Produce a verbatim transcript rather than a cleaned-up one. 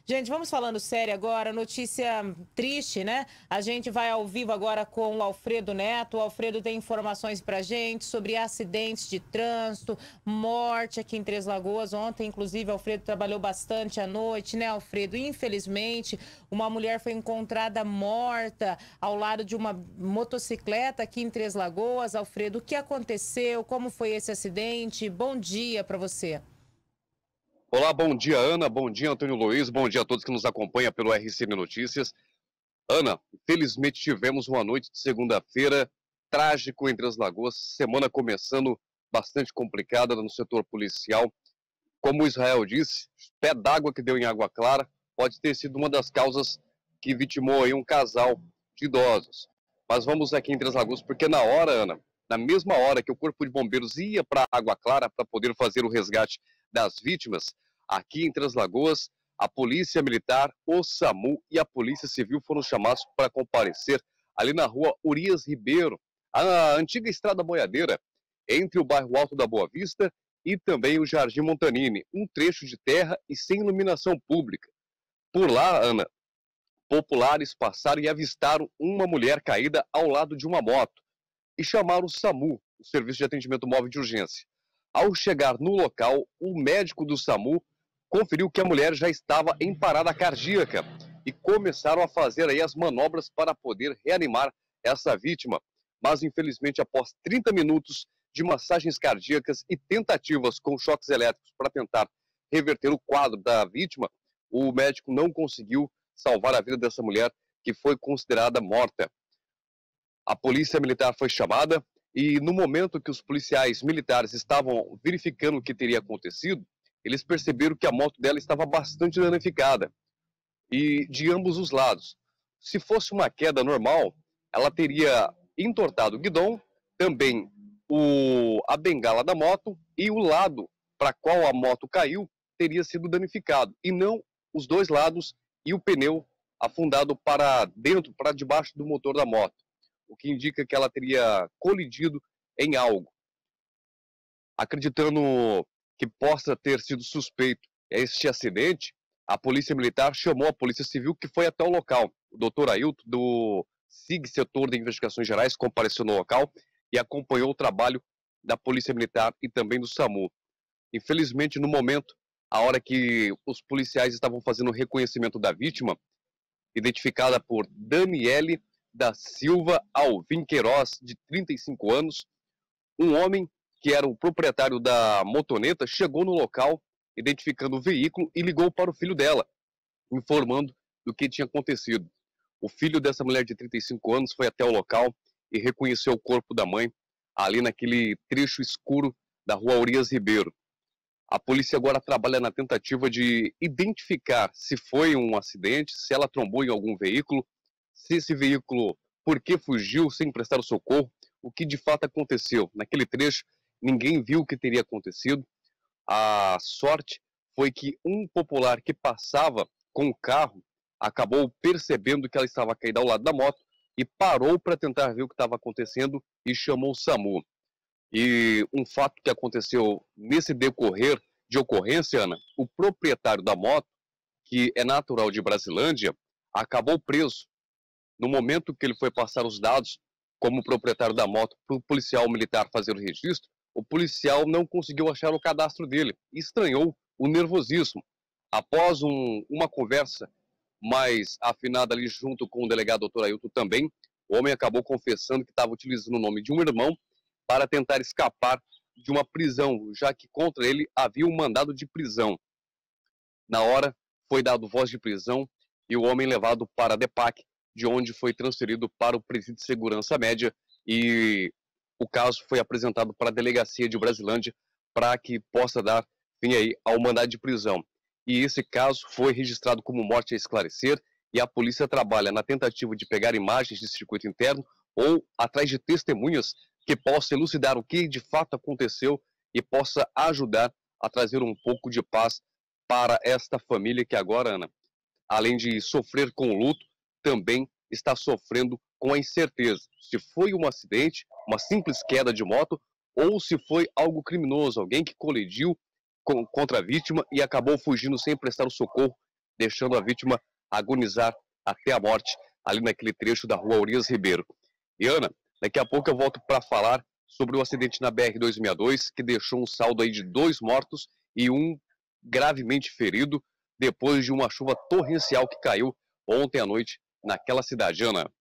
Gente, vamos falando sério agora, notícia triste, né? A gente vai ao vivo agora com o Alfredo Neto. O Alfredo tem informações pra gente sobre acidentes de trânsito, morte aqui em Três Lagoas. Ontem, inclusive, o Alfredo trabalhou bastante à noite, né, Alfredo? Infelizmente, uma mulher foi encontrada morta ao lado de uma motocicleta aqui em Três Lagoas. Alfredo, o que aconteceu? Como foi esse acidente? Bom dia pra você. Olá, bom dia, Ana, bom dia, Antônio Luiz, bom dia a todos que nos acompanham pelo R C N Notícias. Ana, infelizmente tivemos uma noite de segunda-feira trágico em Três Lagoas, semana começando bastante complicada no setor policial. Como o Israel disse, pé d'água que deu em Água Clara pode ter sido uma das causas que vitimou aí um casal de idosos. Mas vamos aqui em Três Lagoas, porque na hora, Ana, na mesma hora que o Corpo de Bombeiros ia para Água Clara para poder fazer o resgate das vítimas, aqui em Três Lagoas, a Polícia Militar, o SAMU e a Polícia Civil foram chamados para comparecer ali na rua Urias Ribeiro, a antiga Estrada Boiadeira, entre o bairro Alto da Boa Vista e também o Jardim Montanini, um trecho de terra e sem iluminação pública. Por lá, Ana, populares passaram e avistaram uma mulher caída ao lado de uma moto e chamaram o SAMU, o Serviço de Atendimento Móvel de Urgência. Ao chegar no local, o médico do SAMU conferiu que a mulher já estava em parada cardíaca e começaram a fazer aí as manobras para poder reanimar essa vítima. Mas, infelizmente, após trinta minutos de massagens cardíacas e tentativas com choques elétricos para tentar reverter o quadro da vítima, o médico não conseguiu salvar a vida dessa mulher, que foi considerada morta. A Polícia Militar foi chamada e, no momento que os policiais militares estavam verificando o que teria acontecido, eles perceberam que a moto dela estava bastante danificada, e de ambos os lados. Se fosse uma queda normal, ela teria entortado o guidão, também o, a bengala da moto, e o lado para qual a moto caiu teria sido danificado, e não os dois lados e o pneu afundado para dentro, para debaixo do motor da moto, o que indica que ela teria colidido em algo. Acreditando que possa ter sido suspeito este acidente, a Polícia Militar chamou a Polícia Civil, que foi até o local. O doutor Ailton, do SIG, Setor de Investigações Gerais, compareceu no local e acompanhou o trabalho da Polícia Militar e também do SAMU. Infelizmente, no momento, a hora que os policiais estavam fazendo o reconhecimento da vítima, identificada por Daniele da Silva Alvim Queiroz, de trinta e cinco anos, um homem que era o proprietário da motoneta, chegou no local, identificando o veículo e ligou para o filho dela, informando do que tinha acontecido. O filho dessa mulher de trinta e cinco anos foi até o local e reconheceu o corpo da mãe ali naquele trecho escuro da rua Urias Ribeiro. A polícia agora trabalha na tentativa de identificar se foi um acidente, se ela trombou em algum veículo, se esse veículo, por que fugiu sem prestar o socorro, o que de fato aconteceu. Naquele trecho, ninguém viu o que teria acontecido. A sorte foi que um popular que passava com o carro acabou percebendo que ela estava caída ao lado da moto e parou para tentar ver o que estava acontecendo e chamou o SAMU. E um fato que aconteceu nesse decorrer de ocorrência, Ana, o proprietário da moto, que é natural de Brasilândia, acabou preso. No momento que ele foi passar os dados como proprietário da moto para o policial militar fazer o registro, o policial não conseguiu achar o cadastro dele e estranhou o nervosismo. Após um, uma conversa mais afinada ali junto com o delegado doutor Ailton também, o homem acabou confessando que estava utilizando o nome de um irmão para tentar escapar de uma prisão, já que contra ele havia um mandado de prisão. Na hora, foi dado voz de prisão e o homem levado para a DEPAC, de onde foi transferido para o Presídio de Segurança Média, e o caso foi apresentado para a Delegacia de Brasilândia para que possa dar fim aí ao mandado de prisão. E esse caso foi registrado como morte a esclarecer, e a polícia trabalha na tentativa de pegar imagens de circuito interno ou atrás de testemunhas que possam elucidar o que de fato aconteceu e possa ajudar a trazer um pouco de paz para esta família que agora, Ana, além de sofrer com o luto, também está sofrendo com a incerteza se foi um acidente, uma simples queda de moto, ou se foi algo criminoso, alguém que colidiu com, contra a vítima e acabou fugindo sem prestar o socorro deixando a vítima agonizar até a morte ali naquele trecho da rua Urias Ribeiro. E Ana, daqui a pouco eu volto para falar sobre o acidente na B R duzentos e sessenta e dois, que deixou um saldo aí de dois mortos e um gravemente ferido depois de uma chuva torrencial que caiu ontem à noite naquela cidade. Ana.